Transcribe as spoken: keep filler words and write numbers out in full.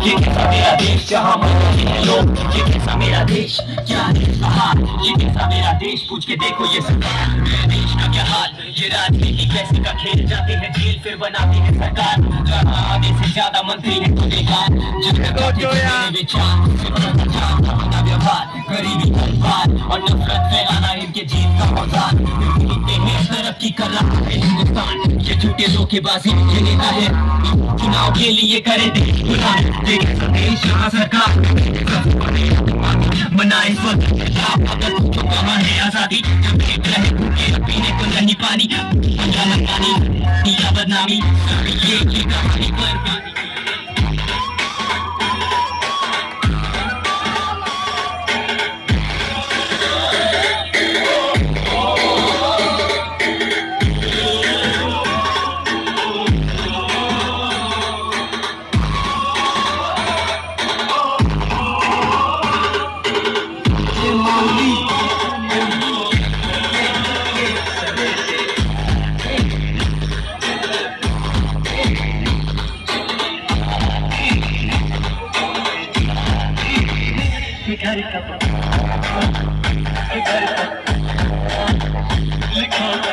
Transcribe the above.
ये कैसा मेरा देश जहाँ मरते हैं लोग, ये कैसा मेरा देश, क्या है कहा, ये कैसा मेरा देश, पूछ के देखो ये सरकार, मेरे देश का क्या हाल, ये राजनीति कैसे का खेल, जाते हैं जेल फिर बनाती है सरकार, जहाँ आधे से ज्यादा मंत्री है तो बेकार, जिनका विचार अपना व्यवहार, गरीबी परिवार और नफरत फैलाना इनके जीत का औजार, तरक्की कर रहा है हिंदुस्तान, ये झूठे धोखेबाजी ये नेता है, चुनाव के लिए करे देश गुलाम, देश यहाँ सरकार मनाए अगर तो कहाँ है आजादी, जब एक रहे भूखे पीने को नहीं पानी, पंजा लगानी या बदनामी, ये की कहानी पर घर का